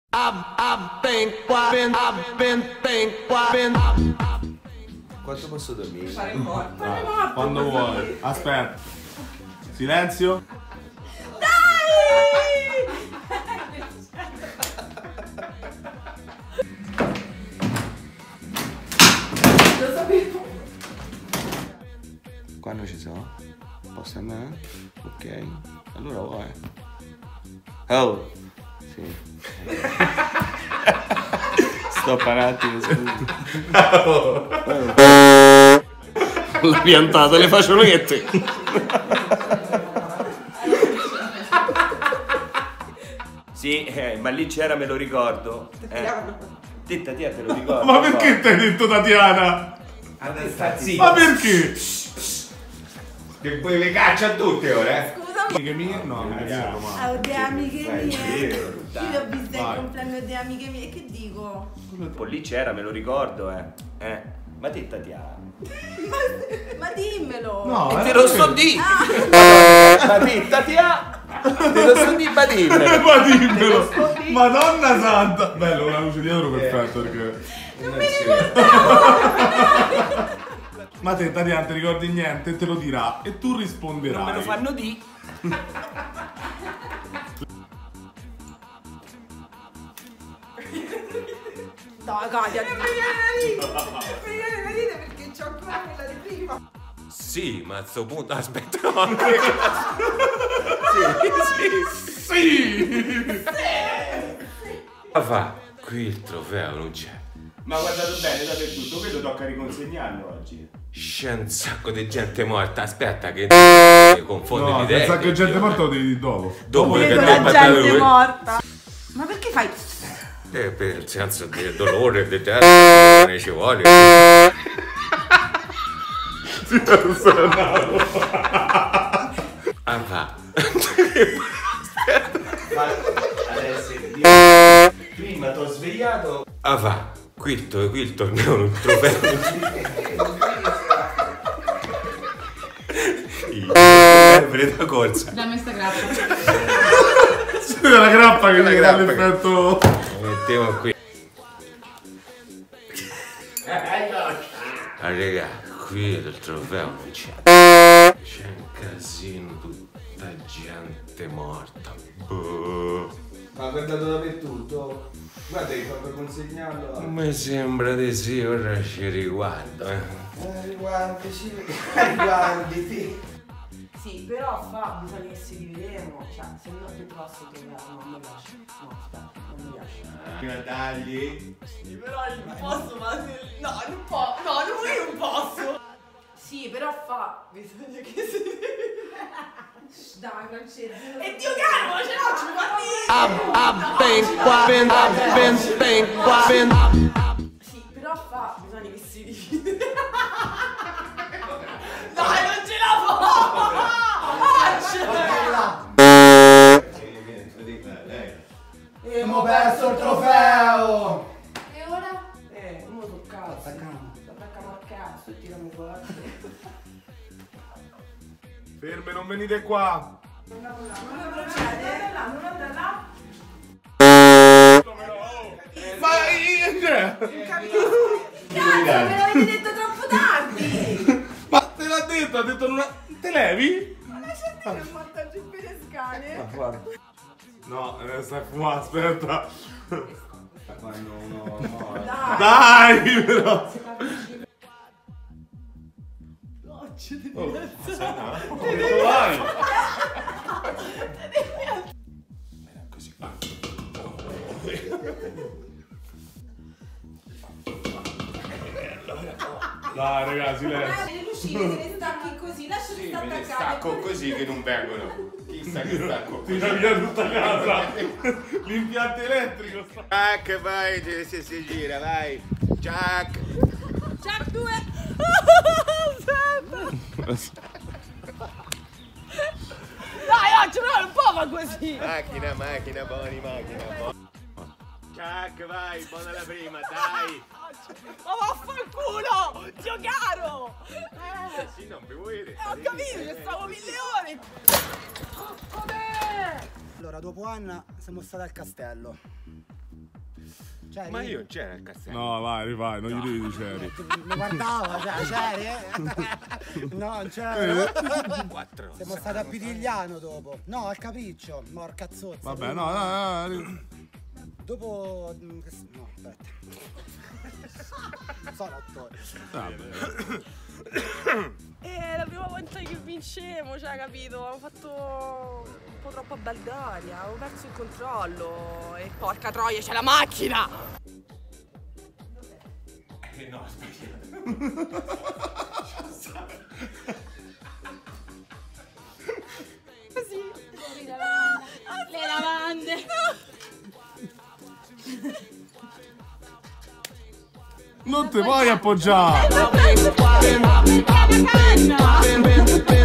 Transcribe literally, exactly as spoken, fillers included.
Quanto posso dormire? Ah, quando vuoi. Aspetta. Silenzio. Dai! Lo sapevo. Quando ci sono? Posso andare? Ok. Allora vuoi? Oh! Sì. Stoppa un attimo, scusa. Oh. L'ho piantato, le faccio noi e te. Sì, eh, ma lì c'era, me lo ricordo. Eh. Te, Tatiana, te lo ricordo. Ma perché ti hai detto Tatiana? Ma perché? Che poi le caccia a tutte ora, eh? Amiche mie? No, amiche mie romane. Ah, di amiche mie. Io l'ho vista Vai. il compleanno di amiche mie. Che dico? Un po' lì c'era, me lo ricordo, eh. Eh. Ma te, Tatiana? Ma, ma dimmelo. No, E te eh, lo so di! Ma te, Tatiana! Te lo so di, ma dimmelo! Ma dimmelo! Madonna santa! Bello, una luce dietro perfetto perché... Non mi ricordavo. Ma te, Tatiana, ti ricordi niente? Te lo dirà e tu risponderai. Non me lo fanno di? Dai, Katia. Mi viene da ridere. Mi viene da ridere perché c'ho ancora quella di prima. Sì, ma a sto punto aspetta. Sì! Sì! Ma fa, qui il trofeo non c'è. Ma guardato bene dappertutto, vedo tocca riconsegnarlo oggi. C'è un sacco di gente morta, aspetta che ti confondi No, le idee. pensa che gente morta lo devi dire dopo. Dopo che Vedo ti la ha battato gente lui. morta. Ma perché fai? Eh, per il senso di dolore, di testa, ne ci vuole. Ah, va. Adesso, prima ti ho svegliato. Ah, va. Qui il, to- qui il torneo non trofeo. Sempre da corsa. Dammi sta grappa. Sì, la grappa che La gli dà grappa che- l'effetto... Lo mettiamo qui. Ah, raga, qui il trofeo non c'è. C'è un casino, tutta gente morta. Boh. Ma guardato dappertutto. Guarda che proprio consegnarlo. Mi sembra di sì, ora ci riguardo. Eh. Eh, riguardi, sì, riguarditi. Sì, però fa, bisogna che si rivedremo. Cioè, se no ti posso trovare. No, non mi piace. No, aspetta, non mi piace. Prima tagli. Sì, però non posso, ma se... No, non posso. No, lui non posso. Sì, però fa. Bisogna che si dai, Francesco. E Dio caro, ma ce l'ho, ci fa Sì, però fa. Bisogna che si rivede. Dai, non ce la faccio! E mo perso il trofeo! E ora? Eh, non lo so cazzo. Attacchiamo. Attacchiamo al cazzo e tiriamo fuori. Ferme, non venite qua! Non procede? Non andrà là? Ma io... Cazzo, me l'avevi detto troppo tardi! Ma te l'ha detto, ha detto non... ha- Te levi? Ma la gente che montaggio in perescane? Guarda. No, eh, stai fumando, aspetta. Ma no, no, no. Dai! Dai, però. No, ci devi Oh, alzare. ho detto vai. Così. Dai, ragazzi, silenzio. Le lucine, te ne stacchi così, lasciali Sì, sta me ne attaccate. stacco così che non vengono. Chissà che stacco. Tira via tutta casa. L'impianto elettrico sta... Jack, vai, si, si gira, vai. Jack. Jack due! Dai, oggi però non può fare così! Macchina, macchina, buoni, macchina, buoni. Jack, vai, buona la prima, dai. Ma vaffanculo! Dio caro! Eh sì, non mi vuoi vedere. Eh, ho capito, ci stavo mille ore! Com'è? Allora, dopo Anna siamo stati al castello. Cioè, Ma io non c'era il castello. No, vai, rifai, non gli devi Ceri. Mi guardava, cioè, c'eri, eh? No, non c'era. Quattro. Siamo stati a Pitigliano dopo. No, al Capriccio, morca zozza. Vabbè, no, no, no. Dopo... No, aspetta. Non sono attore. E la prima volta che vincevo, cioè, capito? Avevo fatto un po' troppa baldaria, avevo perso il controllo. E porca troia, c'è la macchina! Eh no, aspetta. Così. Le lavande. Non ti puoi appoggiare! La canna!